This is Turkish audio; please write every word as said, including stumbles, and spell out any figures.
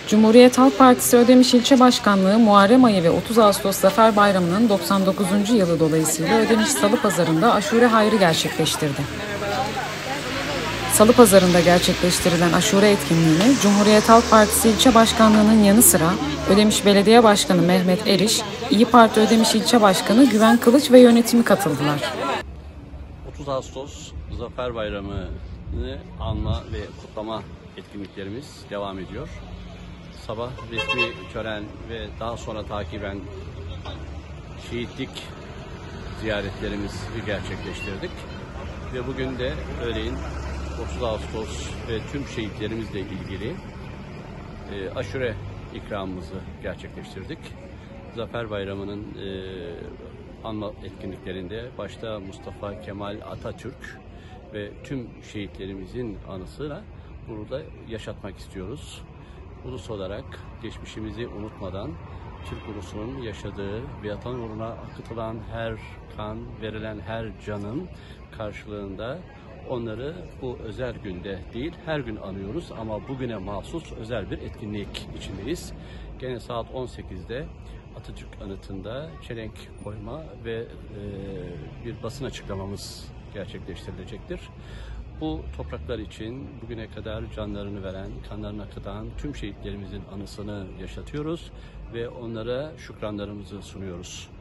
Cumhuriyet Halk Partisi Ödemiş İlçe Başkanlığı Muharrem ayı ve otuz Ağustos Zafer Bayramı'nın doksan dokuzuncu yılı dolayısıyla Ödemiş Salı Pazarı'nda aşure hayrı gerçekleştirdi. Salı Pazarı'nda gerçekleştirilen aşure etkinliğine Cumhuriyet Halk Partisi İlçe Başkanlığı'nın yanı sıra Ödemiş Belediye Başkanı Mehmet Eriş, İyi Parti Ödemiş İlçe Başkanı Güven Kılıç ve yönetimi katıldılar. otuz Ağustos Zafer Bayramı'nı anma ve kutlama etkinliklerimiz devam ediyor. Sabah resmi tören ve daha sonra takiben şehitlik ziyaretlerimizi gerçekleştirdik. Ve bugün de öğleyin otuz Ağustos ve tüm şehitlerimizle ilgili e, aşure ikramımızı gerçekleştirdik. Zafer Bayramı'nın e, anma etkinliklerinde başta Mustafa Kemal Atatürk ve tüm şehitlerimizin anısıyla burada yaşatmak istiyoruz. Ulus olarak geçmişimizi unutmadan Türk ulusunun yaşadığı, vatan uğruna akıtılan her kan, verilen her canın karşılığında onları bu özel günde değil her gün anıyoruz ama bugüne mahsus özel bir etkinlik içindeyiz. Gene saat on sekizde Atatürk anıtında çelenk koyma ve e, bir basın açıklamamız gerçekleştirilecektir. Bu topraklar için bugüne kadar canlarını veren, kanlarını akıtan tüm şehitlerimizin anısını yaşatıyoruz ve onlara şükranlarımızı sunuyoruz.